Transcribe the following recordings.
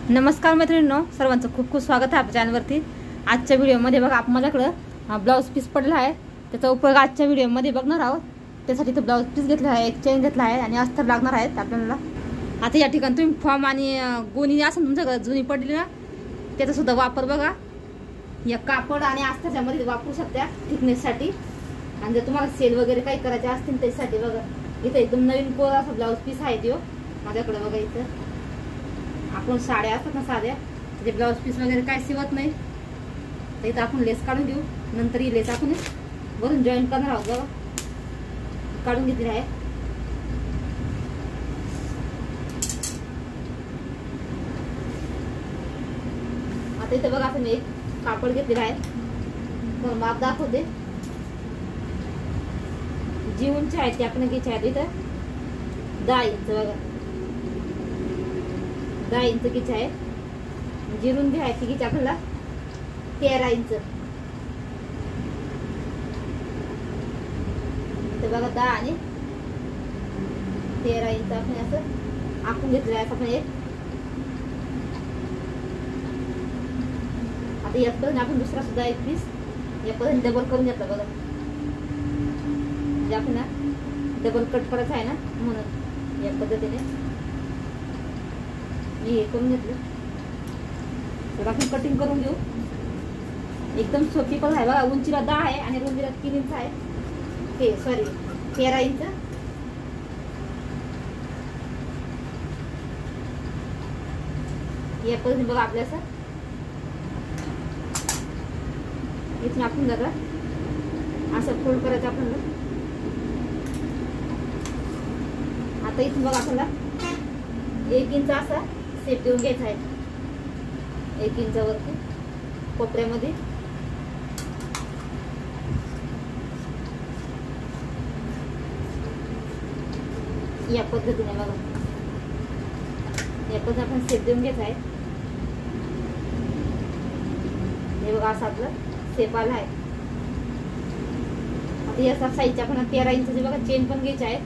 नमस्कार मैत्रिणींनो, सर्वांचं खूप खूप स्वागत आहे आपल्या चॅनलवरती। आजच्या व्हिडिओमध्ये बघा आपण माझ्याकडे ब्लाऊज पीस पडला आहे, त्याचा उपयोग आजच्या व्हिडिओमध्ये बघणार आहोत। त्यासाठी तो ब्लाऊज पीस घेतला आहे, एक चेन घेतला आहे आणि अस्तर लागणार आहेत आपल्याला। आता या ठिकाणी तुम्ही फॉर्म आणि गोणी असं तुमच्याकडे जुनी पडली ना, त्याचा सुद्धा वापर बघा या कापड आणि अस्तरच्या मध्ये वापरू शकता थिकनेससाठी। आणि जर तुम्हाला सेल वगैरे काही करायचे असतील त्यासाठी बघा इथे एकदम नवीन कोरा असा ब्लाऊज पीस आहे तो माझ्याकडे बघा। इथं आपण साड्या असतात ना साध्या, म्हणजे ब्लाऊज पीस वगैरे काय शिवत नाही, तर इथं आपण लेस काढून घेऊ। नंतर ही लेस आपण वरून जॉईन करणार आहोत बघा, काढून घेतली आहे। आता इथं बघा आपण एक कापड घेतलेला आहे, पण माप दाखवते। जी उंची आहे ती आपण घ्यायची आहे इथं 10 इंच बघा, 10 इंच घ्यायची आहे। जी रुंदी आहे ती घ्यायची आपल्याला 13 इंच। तर बघा 10 आणि 13 इंच आपण असं आखून घेतलेलं आहे आपण एक। आता या पद्धतीने आपण दुसरा सुद्धा एक पीस या पद्धतीने डबल करून घेतला बघा, म्हणजे आपण डबल कट करायचा आहे ना, म्हणून या पद्धतीने हे करून घेतलं। तर आपण कटिंग करून घेऊ, एकदम सोपी पण आहे बघा। उंचीला 10 आहे आणि रुंदीला 3 इंच आहे, ते सॉरी 13 इंच। या पद्धतीने बघा आपल्या इथून आपण जरा असं फोल्ड करायचं आपल्याला। आता इथून बघा आपल्याला 1 इंच असा सेप देऊन घ्यायचा आहे, 1 इंचावरती कोपऱ्यामध्ये। या पद्धतीने बघा, या पद्धतीने आपण सेप देऊन घ्यायचा आहे। हे बघा असं आपलं सेप आला आहे। आता या साईजच्या आपण 13 इंचची बघा चेन पण घ्यायची आहे।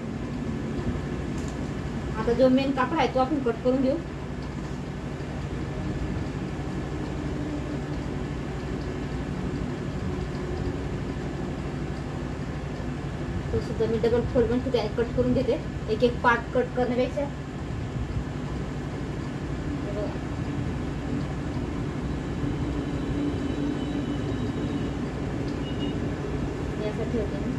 आता जो मेन कापड आहे तो आपण कट करून घेऊ। तो सुद्धा मी डबल फोल्ड पण कट करून घेते, एक एक पार्ट कट करण्यापेक्षा। यासाठी होते मी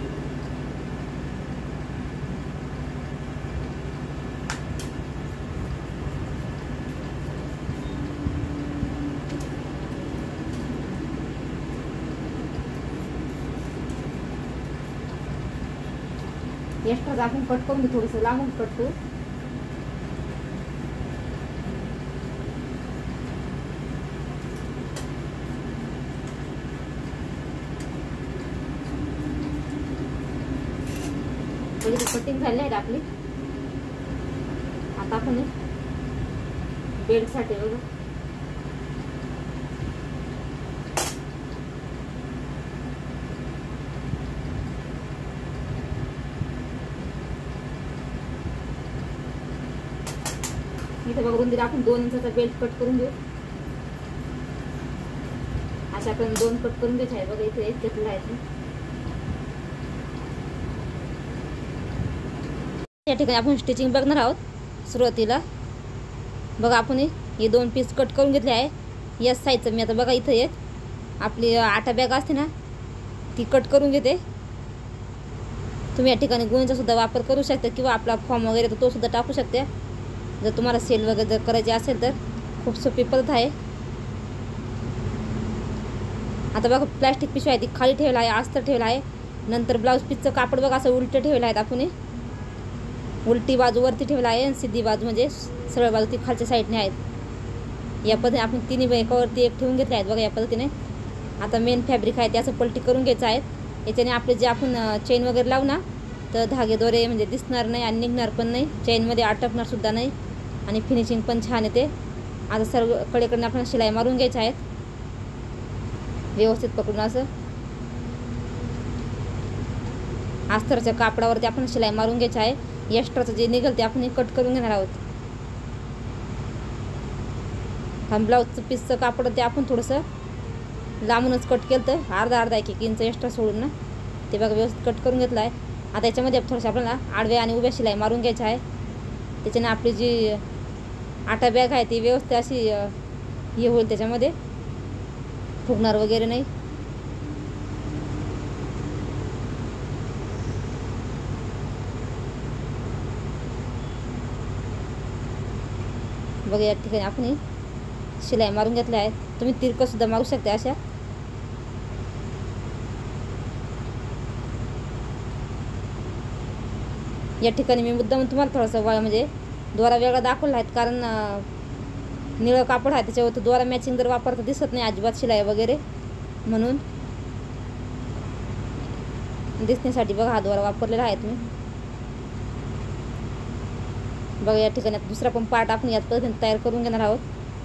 एक्स्ट्रा आपण कट करून घेऊ, थोडंसं लांबून कट करू। कटिंग झाली आहे आपली। आता आपण बेल्ट साठी बघा इथे बघा रुंदीला आपण 2 इंचाचा बेल्ट कट करून घेऊ। अशा आपण 2 कट करून घ्यायचे आहे बघा। इथे एक घेतला आहे, या ठिकाणी आपण स्टिचिंग बघणार आहोत। सुरुवातीला बघा आपण हे 2 पीस कट करून घेतले आहे या साईजचं। मी आता बघा इथं एक आपली आटा बॅग असते ना ती कट करून घेते। तुम्ही या ठिकाणी गोणीचा सुद्धा वापर करू शकता किंवा आपला फॉर्म वगैरे तो सुद्धा टाकू शकता। जर तुम्हाला सेल वगैरे जर करायची असेल तर खूप सोपी पद्धत आहे। आता बघा प्लास्टिक पिशवी आहे ती खाली ठेवला आहे, अस्तर ठेवला आहे। नंतर ब्लाऊज पीसचं कापड बघा असं उलटं ठेवलं आहे आपण, उलटी बाजू वरती ठेवला आहे आणि सिधी बाजू म्हणजे सरळ बाजू ती खालच्या साईडने आहेत। या पद्धतीने आपण तिन्ही एकावरती एक ठेवून घेतले आहेत बघा या पद्धतीने। आता मेन फॅब्रिक आहे त्याचं पलटी करून घ्यायचं आहे। याच्याने आपले जे आपण चेन वगैरे लावू ना तर धागेदोरे म्हणजे दिसणार नाही आणि निघणार पण नाही, चेनमध्ये अटकणार सुद्धा नाही आणि फिनिशिंग पण छान येते। आता सर्व कडेकडून आपण शिलाई मारून घ्यायच्या आहेत व्यवस्थित पकडून असं। अस्तरच्या कापडावरती आपण शिलाई मारून घ्यायची आहे। एक्स्ट्राचं जे निघेल ते आपण कट करून घेणार आहोत। हा ब्लाऊजचं पीसचं कापड ते आपण थोडंसं लांबूनच कट केलं तर अर्धा 1 इंच एक्स्ट्रा सोडून ना ते बघा व्यवस्थित कट करून घेतलं आहे. आता याच्यामध्ये थोडंसं आपल्याला आडव्या आणि उभ्या शिलाई मारून घ्यायची आहे. त्याच्याने आपली जी आटा बॅग आहे ती व्यवस्थित अशी हे होईल, त्याच्यामध्ये फुगणार वगैरे नाही. बघा या ठिकाणी आपण शिलाई मारून घेतल्या आहेत. तुम्ही तिरकं सुद्धा मारू शकता अशा. या ठिकाणी मी मुद्दाम तुम्हाला थोडासा म्हणजे दोरा वेगळा दाखवला आहे, कारण निळं कापड आहे त्याच्यावर दोरा मॅचिंग जर वापरता दिसत नाही अजिबात शिलाई वगैरे, म्हणून दिसण्यासाठी बघा हा दोरा वापरलेला आहे तुम्ही. बघा या ठिकाणी दुसरा पण पार्ट आपण याच पद्धतीने तयार करून घेणार आहोत.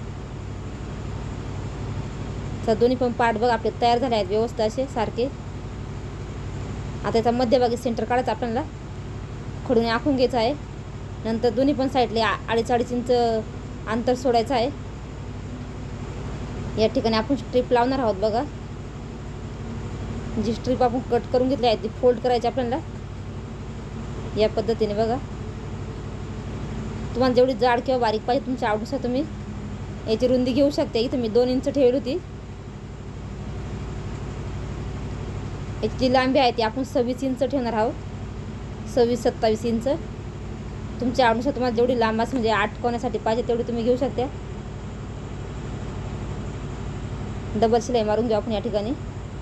तर दोन्ही पण पार्ट बघा आपले तयार झाले आहेत व्यवस्थित असे सारखे. आता याचा मध्यभागी सेंटर काढायचं आपल्याला, खडून आखून घ्यायचं आहे. नंतर दोन्ही पण साईडले 2.5 इंच अंतर सोडायचं आहे. या ठिकाणी आपण स्ट्रीप लावणार आहोत. बघा जी स्ट्रीप आपण कट करून घेतली आहे ती फोल्ड करायची आपल्याला या पद्धतीने. बघा तुम्हाला जेवढी जाड किंवा बारीक पाहिजे तुमच्या आवडीनुसार तुम्ही याची रुंदी घेऊ शकता. इथं मी 2 इंच ठेवली होती. याची जी लांबी आहे ती आपण 26 इंच ठेवणार आहोत. 26-27 इंच तुमच्या आवडीनुसार तुम्हाला जेवढी लांब असेल म्हणजे 8 कोण्यासाठी पाहिजे तेवढी तुम्ही घेऊ शकता. डबल शिलाई मारून घेऊ आपण या ठिकाणी.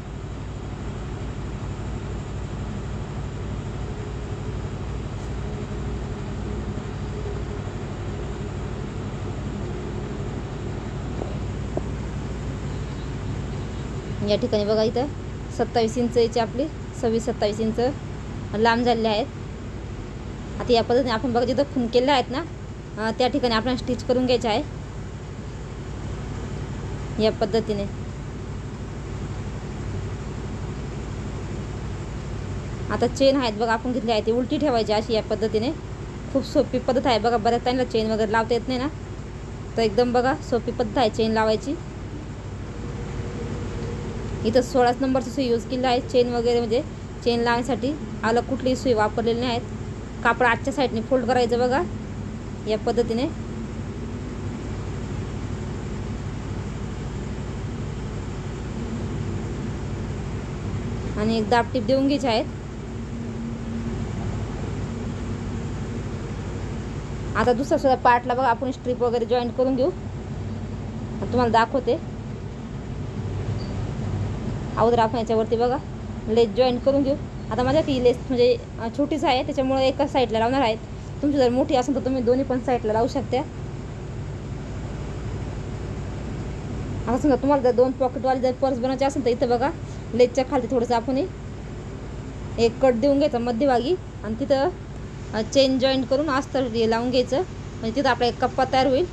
या ठिकाणी बघा इथं 27 इंचची आपली 26-27 इंच लांब झालेले आहेत. आता या पद्धतीने आपण बघा जिथं खून केले आहेत ना त्या ठिकाणी आपण स्टिच करून घ्यायचे आहे या पद्धतीने. आता चेन आहेत बघा आपण घेतली आहे ती उलटी ठेवायची अशी या पद्धतीने. खूप सोपी पद्धत आहे बघा. बऱ्याच टाईमला चेन वगैरे लावता येत नाही ना, तर एकदम बघा सोपी पद्धत आहे चेन लावायची. इथं 16 नंबरची सुई यूज केली आहे चेन वगैरे, म्हणजे चेन लावण्यासाठी अलग कुठलीही सुई वापरलेली नाही आहेत. कापड आजच्या साईडने फोल्ड करायचं बघा या पद्धतीने. आणि एक दाब टीप देऊन घ्यायची आहेत. आता दुसरा सुद्धा पार्टला बघा आपण स्ट्रीप वगैरे जॉईंट करून घेऊ. तुम्हाला दाखवते. अगोदर आपण याच्यावरती बघा लेस जॉईंट करून घेऊ. आता माझ्याकडे लेस म्हणजे छोटीच आहे त्याच्यामुळे एकाच साईडला लावणार आहेत. तुमची जर मोठी असेल तर तुम्ही दोन्ही पण साईडला लावू शकता. आता समजा तुम्हाला जर 2 पॉकेटवाली जर पर्स बनवायची असेल तर इथं बघा लेसच्या खाली थोडंसं आपण एक कट देऊन घ्यायचा मध्यभागी आणि तिथं चेन जॉईंट करून अस्तर लावून घ्यायचं, म्हणजे तिथं आपला एक कप्पा तयार होईल.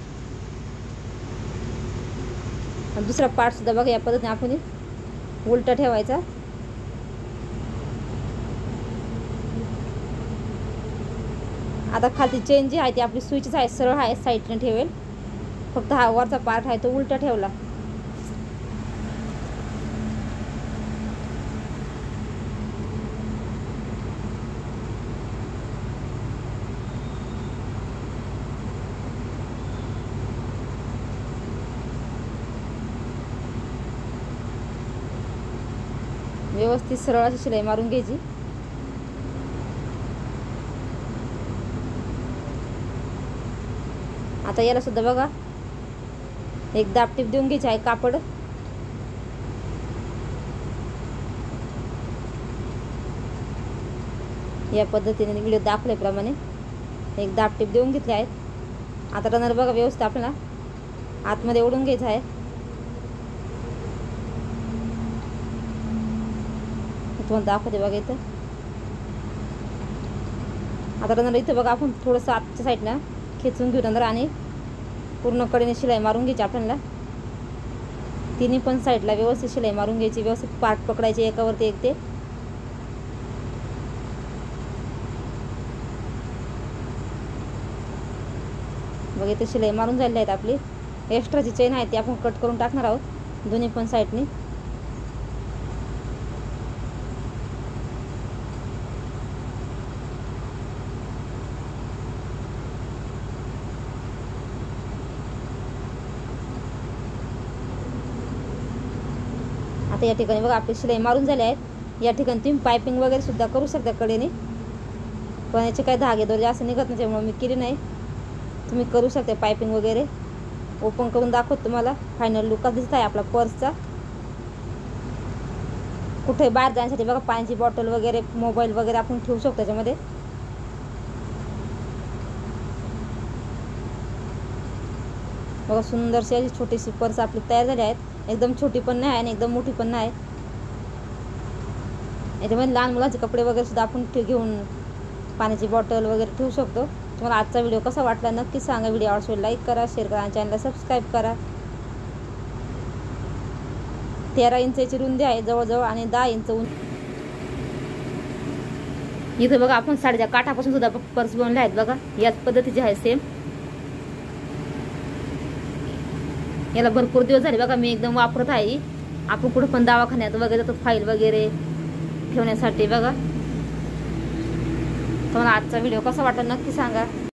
आणि दुसरा पार्टसुद्धा बघा या पद्धतीने आपण उलटा ठेवायचा. आता खालची चेन जी आहे ती आपली सुईचीच आहे, सरळ आहे, साईडने ठेवेल. फक्त हा वरचा पार्ट आहे तो उलटा ठेवला. व्यवस्थित सरळ अशी शिलाई मारून घ्यायची. आता याला सुद्धा बघा एक दाब टीप देऊन घ्यायची आहे कापड. या पद्धतीने व्हिडिओ दाखवल्याप्रमाणे एक दाब टीप देऊन घेतले आहेत. आता रनर बघा व्यवस्थित आपल्याला आतमध्ये ओढून घ्यायचं आहे. तुम्हाला दाखवते बघा इथं. आता रनर इथं बघा आपण थोडंसं आतच्या साईडला खेचून घेऊ रनर आणि पूर्ण कडेने शिलाई मारून घ्यायची आपल्याला. तिन्ही पण साईडला व्यवस्थित शिलाई मारून घ्यायची. व्यवस्थित पार्ट पकडायचे एकावरती एक. ते बघा इथं शिलाई मारून झालेली आहेत आपली. एक्स्ट्राची चेन आहे ती आपण कट करून टाकणार आहोत दोन्ही पण साईडनी. आता या ठिकाणी बघा आपली शिलाई मारून झाली आहेत. या ठिकाणी तुम्ही पायपिंग वगैरे सुद्धा करू शकता कडेने, पण याचे काही धागे दोरे असं निघत नाही त्यामुळे मी केली नाही. तुम्ही करू शकता पायपिंग वगैरे. ओपन करून दाखवत तुम्हाला फायनल लुक दिसत आहे आपला पर्सचा. कुठे बाहेर जाण्यासाठी बघा पाण्याची बॉटल वगैरे, मोबाईल वगैरे आपण ठेवू शकतो त्याच्यामध्ये. बघा सुंदरशी अशी छोटीशी पर्स आपली तयार झाली आहेत. एकदम छोटी पण नाही आणि एकदम मोठी पण नाही. याच्यामध्ये लहान मुलांचे कपडे वगैरे सुद्धा आपण घेऊन पाण्याची बॉटल वगैरे ठेवू शकतो. तुम्हाला आजचा व्हिडिओ कसा वाटला नक्की सांगा. व्हिडिओ आवडल्यास लाईक करा, शेअर करा आणि चॅनलला सबस्क्राईब करा. 13 इंचाची रुंदी आहे जवळजवळ आणि 10 इंच इथं बघा आपण साडीच्या काठापासून सुद्धा पर्स बनवले आहेत. बघा याच पद्धतीचे आहे सेम. याला भरपूर दिवस झाले बघा मी एकदम वापरत आहे. आपण कुठं पण दवाखान्यात वगैरे जातो फाईल वगैरे ठेवण्यासाठी. बघा तुम्हाला आजचा व्हिडिओ कसा वाटला नक्की सांगा.